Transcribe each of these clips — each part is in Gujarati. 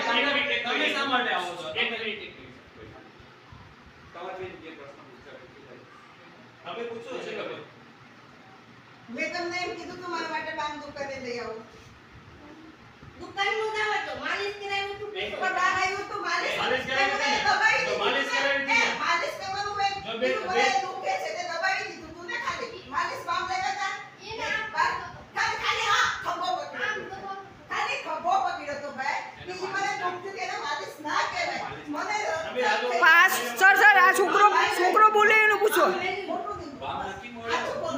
તમે શા માટે આવો છો? એક મિનિટ તમારે જે પ્રશ્ન પૂછ્યો તમે પૂછો છે કે મેં તમને એમ કીધું તું મારા માટે બામ દુકાને લઈ આવો. દુકાનનું ના હતો માલિશ કરાવ્યું તું પણ બહાર આવ્યું તો માલિશ કરાવી માલિશ કરવાનું મેં કીધું મને દુખે છે તે દબાવી દીધું તું ને ખાલી માલિશ બામ લેવા તા ખાલી હા ખભો પકડ્યો ખાલી ખભો પકડ્યો તો ભાઈ બીજી મને દુખતું કે એને માલિશ ના કહેવાય મને પાસ સર આ છોકરો બોલે એનું પૂછો. બામ નથી મળે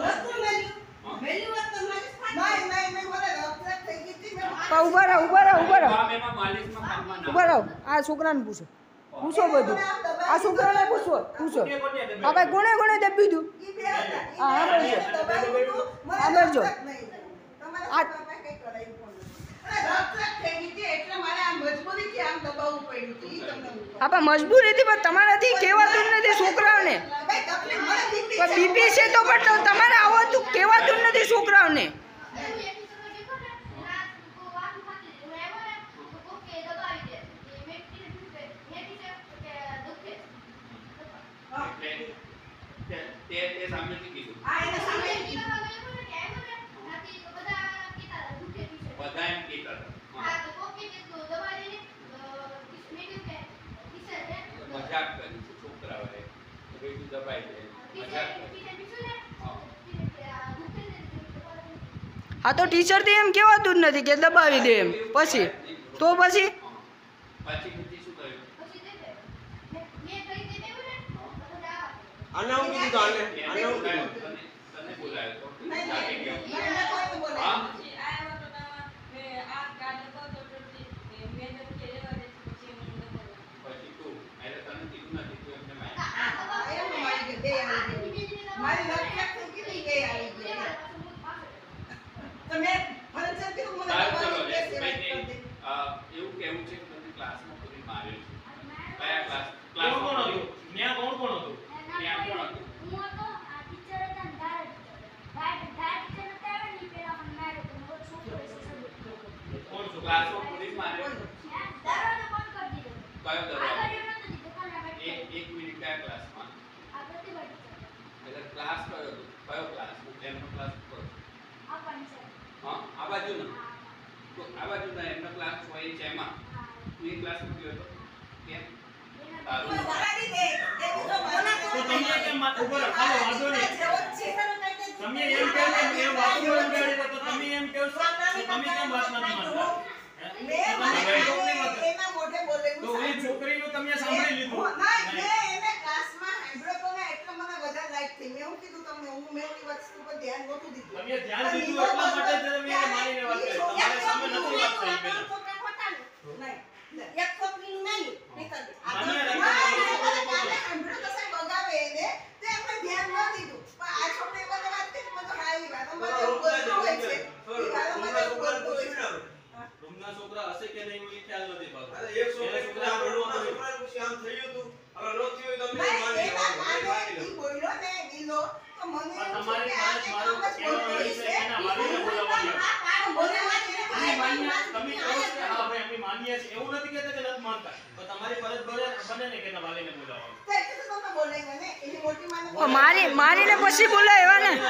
ઉભા રહો બામ એમાં માલિશમાં કામમાં ના ઉભા રહો. આ છોકરાને પૂછો બધું. આ છોકરાને પૂછો હા ભાઈ કોણે દબી દઉં. હા પણ મજબૂરીથી પણ તમારાથી કહેવાતું જ નથી છોકરાઓને. બીપી છે તો પણ તમારે આવતું કહેવાતું જ નથી છોકરાઓને. તે સામેથી કીધું બધા એમ કીધા મજાક કરી છે છોકરાઓએ તું દબાઈ દે મજાક હા તો ટીચરથી એમ કહેવાતું જ નથી કે દબાવી દે એમ. પછી તો પછી શું કર્યું આને હું કીધું આને હું કીધું તને બોલાયો તો પછી તું એટલે તને કીધું નથી તું એમને એવું કેવું છે કે તમે ક્લાસમાં પૂરી માર્યો છે કયા ક્લાસ કોણ હતું? ત્યાં કોણ હતું? ત્યાં કોણ હતું? કોણ છો ક્લાસમાં પૂરી માર્યો કયો દરવાજો એક મિનિટ કયા ક્લાસમાં એટલે ક્લાસ કયો હતો કયો ક્લાસ એમનો ક્લાસ કયો હા આ બાજુનો તો આ બાજુના એમનો ક્લાસ હોય છે એમાં તું એ ક્લાસમાં ગયો હતો કેમ તારું તો તમે કેમ માથું ઉપર ખાલો વાંધો નહીં. તમે એમ કહો કે મેં વાતો ઉડાડી તો તમે એમ કહો છો તો તમે કેમ વાત નથી માનતા? તો ઓલી છોકરીનું તમે સાંભળી લીધું. તમે ધ્યાન દીધું એટલા માટે જ તમે એને મારીને વાત કરી. તમારી સામે નથી વાત થઈ પેલા. એક છોકરીનું નહીં રૂમના છોકરા હશે કે નહીં એ ખ્યાલ નથી પાછો. એક છોકરા ભણવા પછી આમ થયું હતું હવે નો થયું તમે માની લો તમારી ફરજ મારું કહેવાનું એ છે કે ના મારીને બોલાવવાની. તમે કહો કે હા ભાઈ અમે માનીએ છીએ એવું નથી કહેતા કે નથી માનતા તો તમારી ફરજ બને ને કે ના વાલીને બોલાવવાનું. મારીને પછી બોલાવ્યા ને.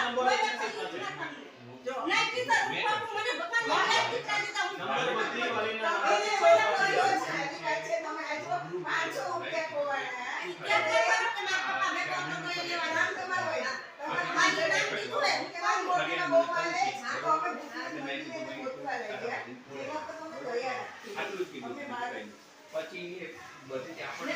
પછી બધી આપણે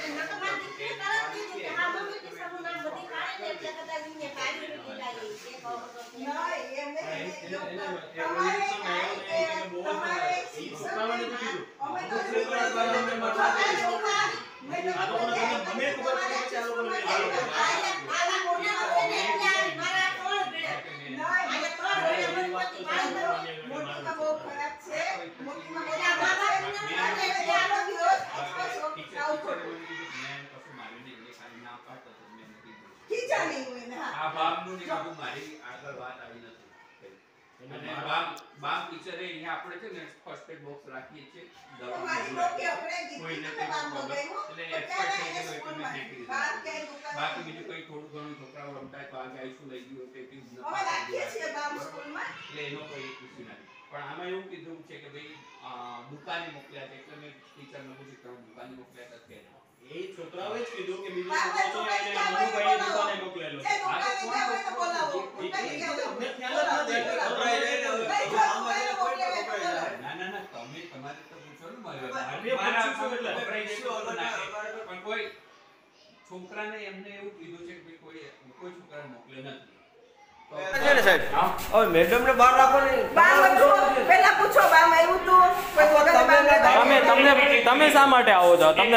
આ ભાવનું ને બધું મારી આગળ વાત આવી નથી અને બામ ટીચરે અહીંયા આપણે છે ને ફર્સ્ટ એડ બોક્સ રાખીએ છીએ દવા મારી ડોકી અકળાઈ ગઈ કોઈને હતી તો કંઈ બામ પ્રોબ્લેમ મગાવ્યું એટલે તો એક્સપર્ટ થઈ ત્યારે ગયો એટલે મેં ફેંકી સ્કૂલમાં બહાર દીધું ક્યાંય દુકાન બાકી બીજું કંઈ થોડું ઘણું છોકરાઓ રમતા તો આગે આઈશું લઈ ગયું તે પીસ ન અમે રાખીએ છીએ બામ સ્કૂલમાં એટલે એનો કોઈ ઇશ્યુ નથી પણ આમાં એવું કીધું છે કે ભાઈ દુકાને મોકલ્યા છે એટલે મેં ટીચરને પૂછ્યું કે દુકાને મોકલ્યા હતા કે એ છોકરાઓએ જ કીધું કે બીજું બાર છોકરો છોકરા એને ક્યાં મનુભાઈ બોલાવો? દુકાને મોકલેલો એ દુકાને ગયા હોય તો બોલાવો દુકાને ગયા હોય અમને ખ્યાલ જ નથી. ગભરાઈ જાય ને હવે. ભાઈ, જો દુકાને મોકલે હોય તો બોલાવો. ના તમે તમારે તો પૂછો ને મારે અમે મારા પૂછ્યું એટલે. ગભરાઈ જાય તો નાખે. પણ કોઈ છોકરાને એમને એવું કીધું છે કે કોઈ છોકરાને મોકલે નથી છે ને સાહેબ હવે મેડમ ને બહાર રાખો ને બામ હતું. પહેલા પૂછો બામ આવ્યું તું કોઈ વગર બામ લેવા તમે શા માટે આવો છો? તમને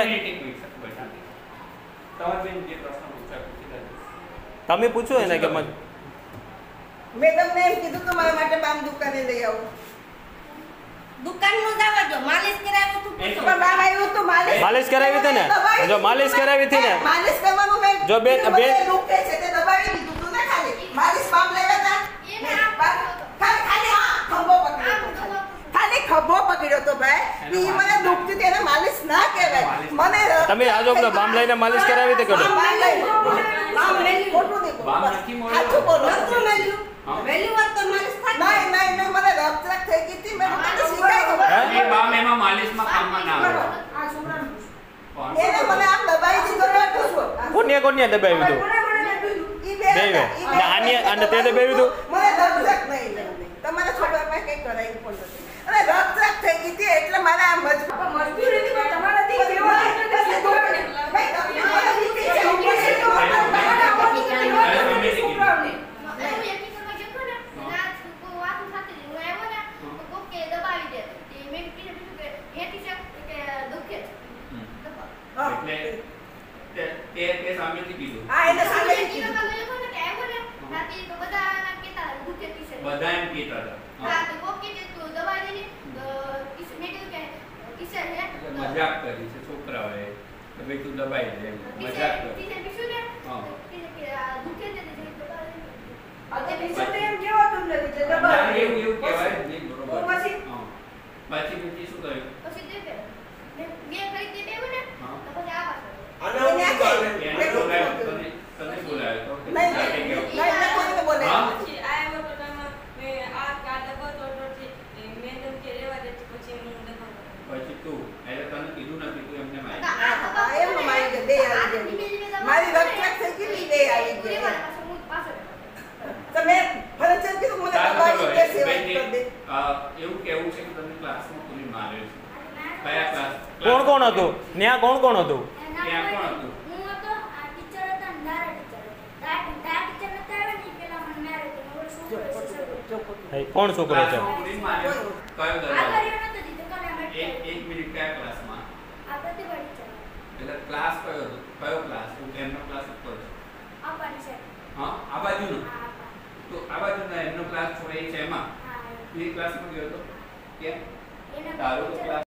તમે પૂછો એને કે મેડમ ને એમ કીધું તો મારા માટે બામ દુકાને લઈ આવો દુકાનનું જવા દો, માલિશ કરાવ્યું તું પૂછો. પણ બામ આવ્યું તો માલિશ કરાવી હતી ને? જો માલિશ કરાવી હતી ને? માલિશ કરવાનું મેં જો બે- કીધું મને દુખે છે તે દબાવી દીધું તું ને ખાલી માલિશ બામ લેવા તા એને આમ ખાલી હા ખભો પકડ્યો તો ખાલી ખભો પકડ્યો તો ભાઈ ઈ મને દુખતી તેને માલિશ ના કહેવાય મને તમે આ જો પેલો બામ લઈને માલિશ કરાવી હતી કડો? બામ લઈ ખોટું નહીં બોલો. બામ નથી મળ્યો. સાચું બોલો નતું મળ્યું. હા. વહેલી વાત તો માલિશ થાત. નહીં મને રક્તરાગ થઈ ગઈ હતી મેં તને શીખાય હે? એ બામ એમાં માલિશમાં કામમાં ના આવે એને મને આમ દબાઈ દીધો બેઠો છું કોને દબાવ્યું હતું? ઈ બે બે હતા, ઈ બે આને તે દબાવ્યું હતું? મને રક્તરાગ નહીં તમારા છોકરામાં કઈ કરાયું પણ નથી અને રક્તરાગ થઈ ગઈ હતી એટલે મારે આ મજબૂરી હતી પણ તમારાથી કેવા ભાઈ તમને મને બીપી છે ઉપર છે તો તમારા આવવાની કેવા છોકરાઓને હું એપિસોડમાં જતો ને, ના કોઈ વાતું થતી નહીં. હું આવ્યો ને, તો કોક કે દબાવી દે. તે મેં કીધું કે હેઠી છે કે દુખે છે. દબાવો. એટલે તે સામેથી કીધું હા એને સામે એપિસોડમાં મેં જતો ને કે આવ્યો ને, રાતે તો બધા કહેતા હતા, દુખે છે. બધા એમ કહેતા હતા હા, તો કોક કે તું દબાવી દે ને, તો મેં કીધું કે ટીચર હે, એટલે મજાક કરી છે છોકરાઓએ કે ભાઈ તું દબાઈ દે એમ. મજાક કરી ટીચર પૂછ્યું ને, હા. ટીચર કે આ દુખે છે, તો દબાવી દે. આ તે ટીચરને એમ કહેવાતું જ નથી તે દબાવી એવું કહેવાય જ નહીં, બરોબર. હું પછી? હા. પછી શું કર્યું? પછી દે બે કરી દે બેવું ને, હા. તો પછી આ પાછળ. આને હું કાલે એને બોલાવ્યો તને બોલાવ્યો તો કે નહીં જાતે ગયો. નહીં કોઈને બોલે હા? પછી આવ્યો તો તમે મેં આ કાર્ડ બતો તોથી મેડમ કે રેવા દે પછી હું દબાવ પછી તું એટલે તને કીધું નથી તું એમને મારી હા એમ મારી કે બે આવી ગઈ મારી રક્ષક થઈ ગઈ ને બે આવી ગઈ તમે ફરજિયાત કીધું મને દબાવી દે સેવા કરી દે એવું કેવું છે કે તમે ક્લાસમાં પૂરી માર્યો છે કયા ક્લાસ કોણ હતું ત્યાં? કોણ હતું? ત્યાં કોણ હતું? હું હતો, આ ટીચર હતા, ને દારા ટીચર હતા. દારા ટીચર નતા આવ્યા ને, ઈ પેલા મને માર્યો તો ઓલો છોકરો છે, છોકરો. કોણ છોકરો છે? ક્લાસમાં પૂરી માર્યો કયો આ દરવાજો? કર્યો નતો દીધો, કાલે અમે એક મિનિટ કયા ક્લાસમાં આ પ્રતિભા ટીચર એટલે ક્લાસ કયો હતો કયો ક્લાસ હું એમનો ક્લાસ ઉપર છે આપવાની છે. હા આ બાજુનો હા, આપા. તો આ બાજુનો એમનો ક્લાસ છોડે છે એમાં હા, એ ક્લાસમાં ગયો હતો કે એના તારો તો ટીચર ક્લાસ